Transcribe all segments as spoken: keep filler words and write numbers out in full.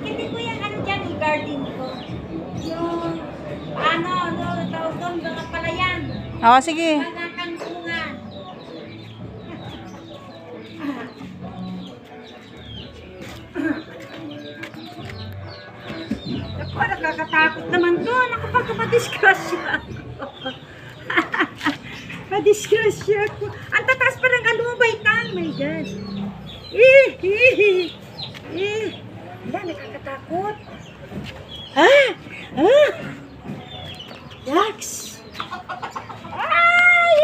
Hindi ko yung ano dyan, yung garden ko. Yung, ano, no, tawag doon, mga palayan. Oo, sige. Mga kantungan. Ako, nakakatakot naman doon. Ako pag madisgrasya ako. Madisgrasya ako. Ang tataas pa ng alubay tan. My God. Eh, eh, eh. Wala, nakakatakot. Ah! Ah! Yaks! Ay!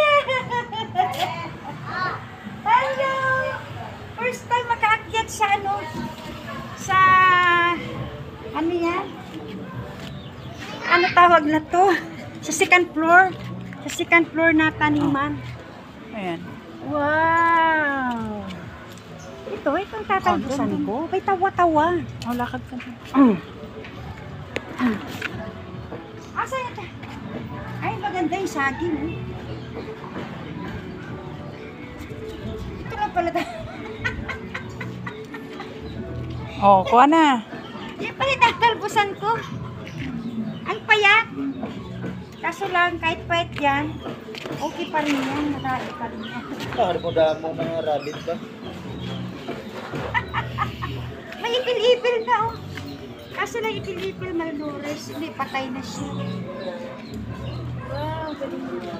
Hello! First time makaakyat sa ano? Sa... Ano yan? Ano tawag na to? Sa second floor. Sa second floor na taniman. Ayan. Wow! Ito, itong tatalbusan ko. May tawa-tawa. Oh, lakad ka na. Mm. Asa ito? Ay, maganda yung saging. Eh. Ito lang pala. Oh, kuha na. Yan pala yung tatalbusan ko. Ang payat. Kaso lang, kahit payat yan, okay pa rin yan. Marami pa rin yan. Bakit mo damo mga rabbit ba? May ipil-ipil na oh. Kaso lang ipil-ipil malnourished. Hindi, patay na siya. Wow, galing mo.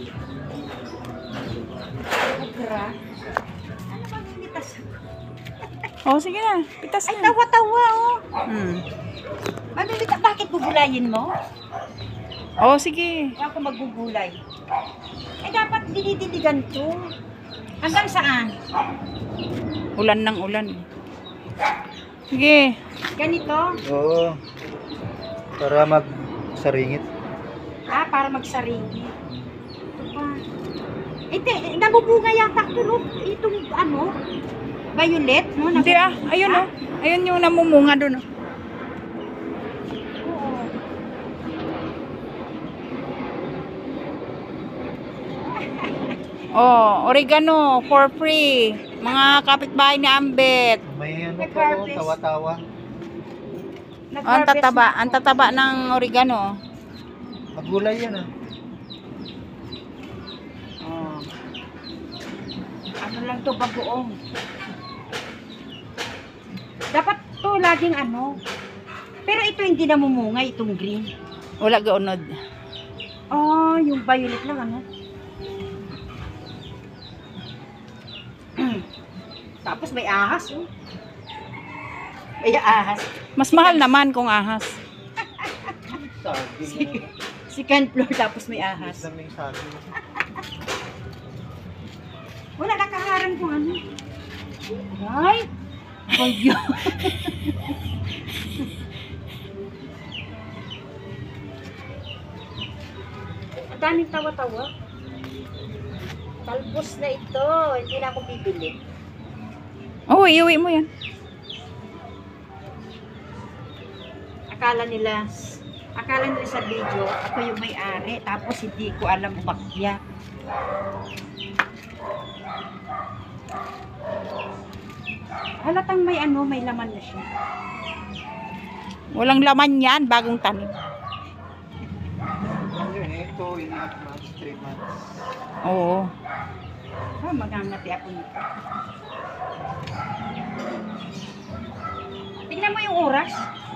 Agra. Ano ba ninitas ako? Oh, sige na. Pitas Ay, na. tawa-tawa oh. Hmm. Mamimita, bakit bubulayin mo? Oh, sige. Huwag ako magbubulay. Eh, dapat dinidiligan to. Hanggang saan? Ulan ng ulan. Sige. Ganito? Oo. Para magsaringit. Ah, para magsaringi. Ito pa. Hindi, namubunga yata ito, no? Itong ano? Violet, no? Hindi ah. Ayun oh. Ayun yung namumunga doon. Oh. Oo. Oh, oregano for free. Mga kapitbahay ni Ambet. May ano pa oh, Nag-harvest. tawa-tawa. Oh, ang tataba, ang tataba ng oregano. Magulay yan ah. Oh. Ano lang to, bagoong. Dapat to laging ano. Pero ito hindi namumunga, itong green. Wala gaunod. Oh, yung violet lang ano. Tapos may ahas oh. May ahas. Mas mahal naman kung ahas. Saging. Second floor tapos may ahas. Isa may saging. Wala nakaharang kung ano. Ay! Bagyo. Ang daming tawa-tawa. Talbos na ito. Hindi na ako bibili. Oh, iuwi mo yan. Akala nila, akala nila sa video, ako yung may-ari. Tapos hindi ko alam umakyat. Halatang may ano, may laman na siya. Walang laman yan, bagong tanim. Yun eh, ito, in half months, three months. Oo. Ah, maghangati ako nito. Tingnan mo yung oras.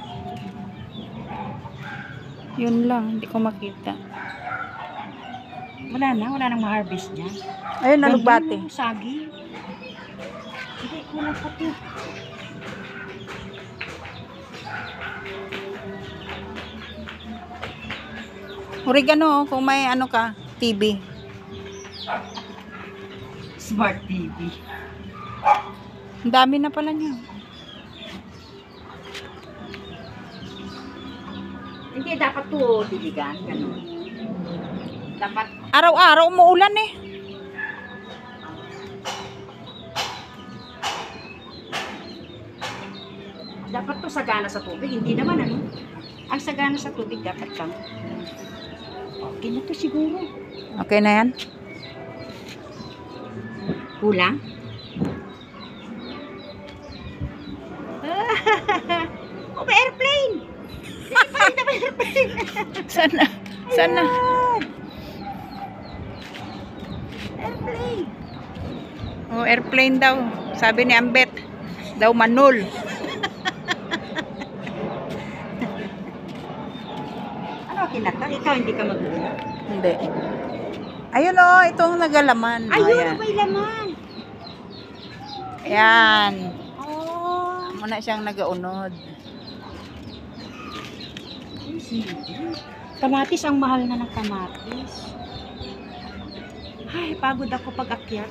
Yun lang, hindi ko makita. Wala na, wala nang ma-harvest niya. Ayun, nalugbate. Ganda yung sagi. Hindi, kulang pa to. Oregano, kung may ano ka, T V. Smart T V. Ang dami na pala niya. Hindi, dapat to diligan. Ganun. Dapat, Araw-araw umuulan eh. dapat to sagana sa tubig. Hindi naman ano. Ang sagana sa tubig dapat lang. Okay na to siguro. Okay na yan? Kulang? pa airplane. Pakita pa airplane. Sana. Sana. Ayan. Airplane. Oh, airplane daw. Sabi ni Ambet. Daw manol. Ano kinata? Ikaw hindi ka mag-uula. Hindi. Ayun oh, itong nagalaman. Ayun, Ayan. may laman. Ayan. Oh. Muna siyang nagaunod. Kamatis, ang mahal na ng kamatis. Ay, pagod ako pag akyat.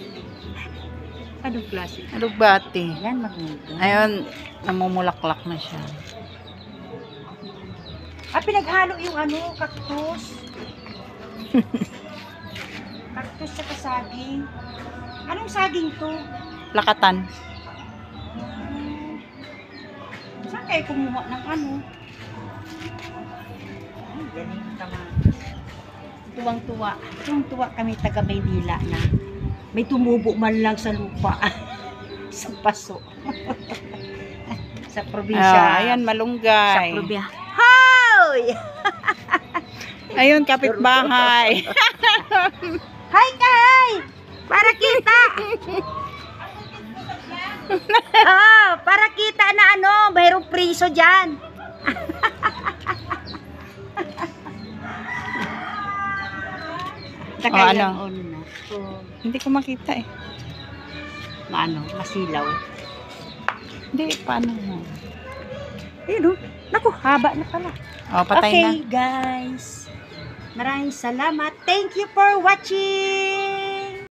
Anong klase? Alugbati. Yan, maganda. Ayun, namumulaklak na siya. Ah, pinaghalo yung ano, cactus. Cactus sa saging. Anong saging to? Lakatan. Hmm. Saan kayo kumuha ng ano? Ay, galing kamatis. Tuwang-tuwa. Tuwang-tuwa kami taga Maynila na may tumubo man lang sa lupa. Sa paso. Sa probinsya. Ah, ayan, Sa malunggay. probinsya. Hoy! Ayun, kapitbahay. Hi, Kay! Para kita! Oh, para kita na ano, mayroong priso dyan. O, ano? ano na. So, Hindi ko makita eh. maano, masilaw. Hindi, paano mo? Ayun oh. Naku, haba na pala. O, patay Okay, na. guys. Maraming salamat. Thank you for watching.